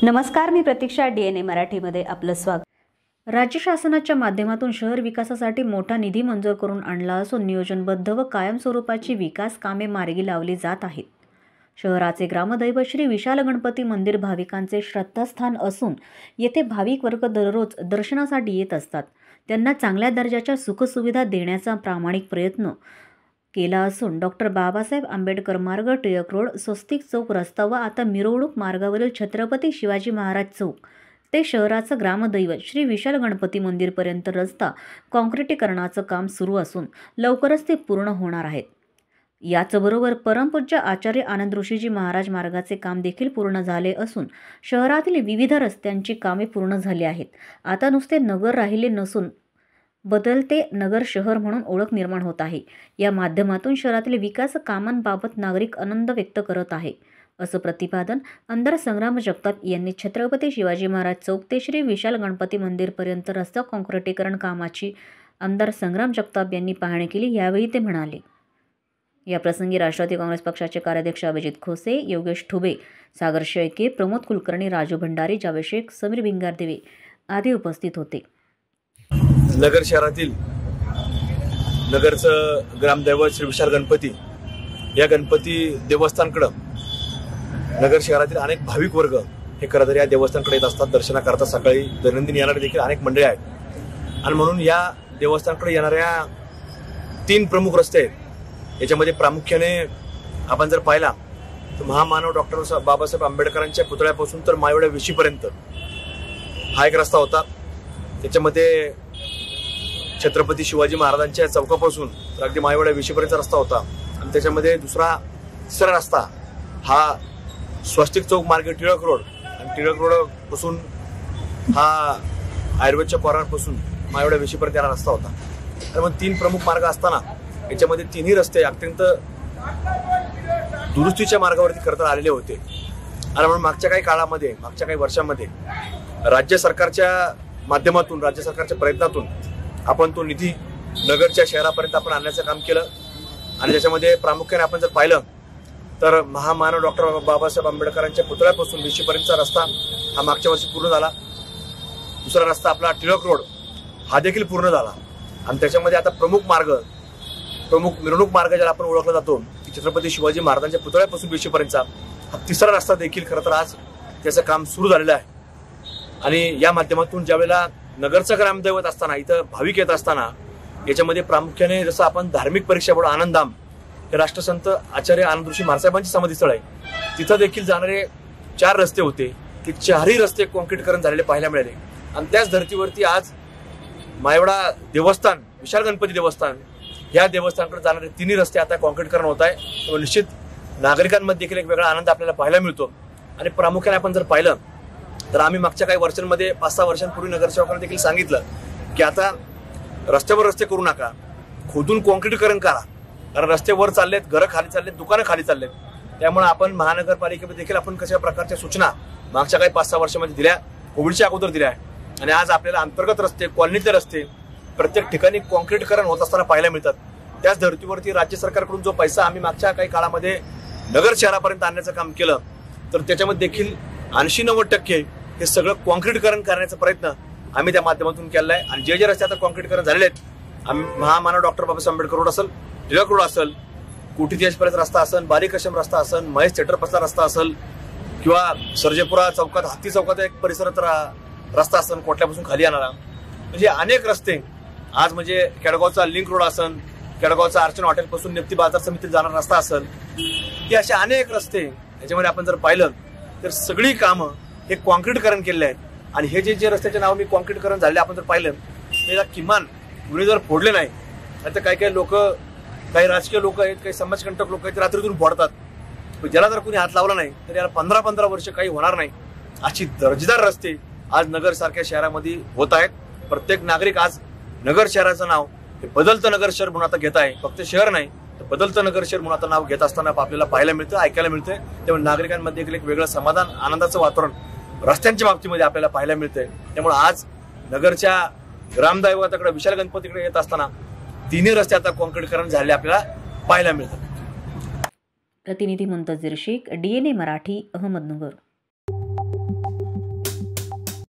नमस्कार, मी प्रतीक्षा. DNA मराठीमध्ये आपलं स्वागत. राज्य शासनाच्या माध्यमातून शहर विकासासाठी मोठा निधी मंजूर करून आणला असून नियोजनबद्ध व कायमस्वरूपाची विकास कामे मार्गी लावली जात आहेत. शहराचे ग्रामदैवत श्री विशाल गणपती मंदिर भाविकांचे श्रद्धास्थान असून येथे भाविक वर्ग दररोज दर्शनासाठी येत असतात. त्यांना चांगल्या दर्जाच्या सुखसुविधा देण्याचा प्रामाणिक प्रयत्न केला असून डॉक्टर बाबासाहेब आंबेडकर मार्ग, टिळक रोड, स्वस्तिक चौक रस्ता व आता मिरवणूक मार्गावरील छत्रपती शिवाजी महाराज चौक ते शहराचं ग्रामदैवत श्री विशाल गणपती मंदिरपर्यंत रस्ता काँक्रिटीकरणाचं काम सुरू असून लवकरच ते पूर्ण होणार आहेत. याचबरोबर परमपूज्य आचार्य आनंद ऋषीजी महाराज मार्गाचे काम देखील पूर्ण झाले असून शहरातील विविध रस्त्यांची कामे पूर्ण झाली आहेत. आता नुसते नगर राहिले नसून बदलते नगर शहर म्हणून ओळख निर्माण होत आहे. या माध्यमातून शहरातील विकास कामांबाबत नागरिक आनंद व्यक्त करत आहे, असं प्रतिपादन आमदार संग्राम जगताप यांनी छत्रपती शिवाजी महाराज चौक ते श्री विशाल गणपती मंदिरपर्यंत रस्ता काँक्रिटीकरण कामाची आमदार संग्राम जगताप यांनी पाहणी केली. यावेळी ते म्हणाले. या प्रसंगी राष्ट्रवादी काँग्रेस पक्षाचे कार्याध्यक्ष अभिजित खोसे, योगेश ठुबे, सागर शेळके, प्रमोद कुलकर्णी, राजू भंडारी, जावेद शेख, समीर भिंगारदेवे आदी उपस्थित होते. नगर शहरातील नगरचं ग्रामदैवत श्री विशाल गणपती या गणपती देवस्थानकडे नगर शहरातील अनेक भाविक वर्ग हे खरं तर या देवस्थानकडे येत असतात. दर्शनाकरता सकाळी दैनंदिन येणारे देखील अनेक मंडळी आहेत आणि म्हणून या देवस्थानकडे येणाऱ्या 3 प्रमुख रस्ते आहेत. याच्यामध्ये प्रामुख्याने आपण जर पाहिला तर महामानव डॉक्टर बाबासाहेब आंबेडकरांच्या पुतळ्यापासून तर मायवड्या वेशीपर्यंत हा एक रस्ता होता. त्याच्यामध्ये छत्रपती शिवाजी महाराजांच्या चौकापासून तर अगदी मायवड्या वेशीपर्यंतचा रस्ता होता आणि त्याच्यामध्ये तिसरा रस्ता हा स्वस्तिक चौक मार्गे टिळक रोड आणि टिळक रोड पासून हा आयुर्वेदच्या कॉर्नरपासून मायवड्या वेशीपर्यंत येणारा रस्ता होता. तर मग 3 प्रमुख मार्ग असताना याच्यामध्ये 3ही रस्ते अत्यंत दुरुस्तीच्या मार्गावरती खरं आलेले होते आणि म्हणून मागच्या काही वर्षांमध्ये राज्य सरकारच्या माध्यमातून, राज्य सरकारच्या प्रयत्नातून आपण तो निधी नगरच्या शहरापर्यंत आपण आणण्याचं काम केलं आणि त्याच्यामध्ये प्रामुख्याने आपण जर पाहिलं तर महामानव डॉक्टर बाबासाहेब आंबेडकरांच्या पुतळ्यापासून वेशीपर्यंतचा रस्ता हा मागच्या वर्षी पूर्ण झाला. दुसरा रस्ता आपला टिळक रोड हा देखील पूर्ण झाला आणि त्याच्यामध्ये आता प्रमुख मिरवणूक मार्ग ज्याला आपण ओळखला जातो की छत्रपती शिवाजी महाराजांच्या पुतळ्यापासून वेशीपर्यंतचा हा तिसरा रस्ता देखील खरं तर आज त्याचं काम सुरू झालेलं आहे. आणि या माध्यमातून ज्यावेळेला नगरचं ग्रामदैवत असताना इथं भाविक येत असताना याच्यामध्ये प्रामुख्याने जसं आपण धार्मिक परीक्षा बोर्ड आनंदधाम हे राष्ट्रसंत आचार्य आनंद ऋषी महाराजांची समाधीस्थळ आहे, तिथं देखील जाणारे 4 रस्ते होते. ते 4ही रस्ते काँक्रिटीकरण झालेले पाहायला मिळाले आणि त्याच धर्तीवरती आज मायवडा देवस्थान, विशाल गणपती देवस्थान या देवस्थानकडे जाणारे 3ही रस्ते आता काँक्रिटीकरण होत आहे. त्यामुळे निश्चित नागरिकांमध्ये देखील एक वेगळा आनंद आपल्याला पाहायला मिळतो. आणि प्रामुख्याने आपण जर पाहिलं तर आम्ही मागच्या काही वर्षांमध्ये 5-6 वर्षांपूर्वी नगरसेवकांना देखील सांगितलं की आता रस्त्यावर रस्ते करू नका, खोदून काँक्रिटीकरण करा. कारण रस्ते वर चाललेत, घरं खाली चाललेत, दुकानं खाली चाललेत. त्यामुळे आपण महानगरपालिकेमध्ये देखील आपण कशा प्रकारच्या सूचना मागच्या काही 5-6 वर्षांमध्ये दिल्या, कोविडच्या अगोदर दिल्या आहे आणि आज आपल्याला अंतर्गत रस्ते, कॉलनीतले रस्ते प्रत्येक ठिकाणी काँक्रिटीकरण होत असताना पाहायला मिळतात. त्याच धर्तीवरती राज्य सरकारकडून जो पैसा आम्ही मागच्या काही काळामध्ये नगर शहरापर्यंत आणण्याचं काम केलं तर त्याच्यामध्ये देखील 80-90% हे सगळं काँक्रिटीकरण करण्याचा प्रयत्न आम्ही त्या माध्यमातून केला आहे. आणि जे रस्ते आता काँक्रिटीकरण झालेले आहेत, आम्ही महामानव डॉक्टर बाबासाहेब आंबेडकर रोड असेल, टिळक रोड असेल, कोठीदेशपर्यंत रस्ता असेल, बारीक आश्रम रस्ता असेल, महेश थिएटरपासला रस्ता असेल किंवा सर्जेपुरा चौकात, हत्ती चौकात एक परिसरात रस्ता असेल कोटल्यापासून खाली येणारा, म्हणजे अनेक रस्ते आज म्हणजे केडगावचा लिंक रोड असेल, केडगावचा अर्चना हॉटेलपासून निफ्ती बाजार समितीत जाणारा रस्ता असेल, हे असे अनेक रस्ते याच्यामध्ये आपण जर पाहिलं तर सगळी कामं हे काँक्रिटीकरण केलेले आहेत. आणि हे जे रस्त्याचे नाव मी काँक्रिटीकरण झाले आपण जर पाहिलं तर किमान कुणी जर फोडले नाही तर काही लोक, काही राजकीय लोक आहेत, काही समाजकंटक लोक आहेत, रात्रीतून फोडतात. ज्याला जर कुणी हात लावला नाही तर याला 15-15 वर्ष काही होणार नाही. अशी दर्जेदार रस्ते आज नगर सारख्या शहरामध्ये होत आहेत. प्रत्येक नागरिक आज नगर शहराचं नाव हे बदलतं नगर शहर म्हणून आता घेत आहे. फक्त शहर नाही तर बदलतं नगर शहर म्हणून आता नाव घेत असताना आपल्याला पाहायला मिळतं, ऐकायला मिळतंय. त्यामुळे नागरिकांमध्ये एक वेगळं समाधान, आनंदाचं वातावरण रस्त्यांच्या बाबतीमध्ये आपल्याला पाहायला मिळतंय. त्यामुळे आज नगरच्या ग्रामदैवताकडे विशाल गणपतीकडे येत असताना 3ही रस्ते आता काँक्रिटीकरण झालेले आपल्याला पाहायला मिळतात. प्रतिनिधी मुंतजीर शेख, DNA मराठी, अहमदनगर.